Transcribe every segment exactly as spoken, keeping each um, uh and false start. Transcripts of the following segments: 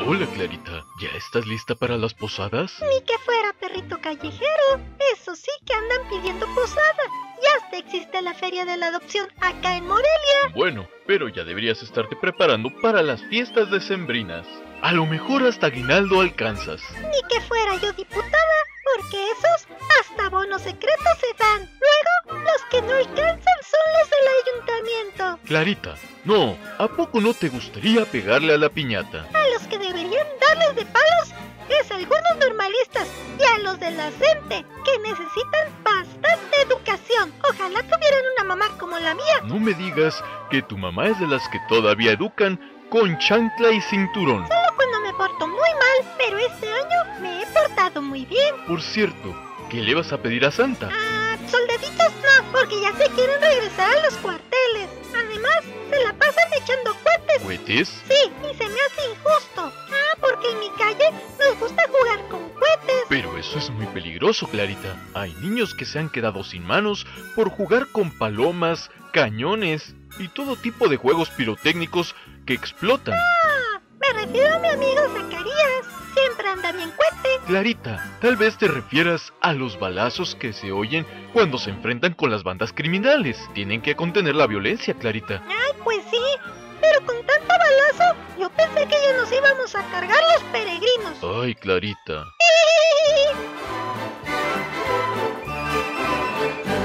Hola, Clarita. ¿Ya estás lista para las posadas? Ni que fuera perrito callejero. Eso sí que andan pidiendo posada. Ya hasta existe la feria de la adopción acá en Morelia. Bueno, pero ya deberías estarte preparando para las fiestas decembrinas. A lo mejor hasta aguinaldo alcanzas. Ni que fuera yo diputada, porque esos hasta bonos secretos se dan. Luego, los que no alcanzan son los del ayuntamiento. Clarita, no, ¿a poco no te gustaría pegarle a la piñata? A los que deberían darles de palos es a algunos normalistas y a los de la gente, que necesitan bastante educación. Ojalá tuvieran una mamá como la mía. No me digas que tu mamá es de las que todavía educan con chancla y cinturón. Solo cuando me porto muy mal, pero este año me he portado muy bien. Por cierto, ¿qué le vas a pedir a Santa? Ah, soldaditos no, porque ya se quieren regresar a los cuarteles. Además, se la pasan echando cohetes. ¿Cohetes? Sí, y se me hace injusto. Ah, porque en mi calle nos gusta jugar con cohetes. Pero eso es muy peligroso, Clarita. Hay niños que se han quedado sin manos por jugar con palomas, cañones y todo tipo de juegos pirotécnicos que explotan. Ah, me refiero a mi amigo Zacarías. Siempre anda bien cohete. Clarita, tal vez te refieras a los balazos que se oyen cuando se enfrentan con las bandas criminales. Tienen que contener la violencia, Clarita. Ay, pues sí, pero con tanto balazo, yo pensé que ya nos íbamos a cargar los peregrinos. Ay, Clarita.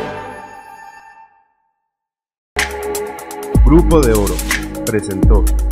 Grupo de Oro presentó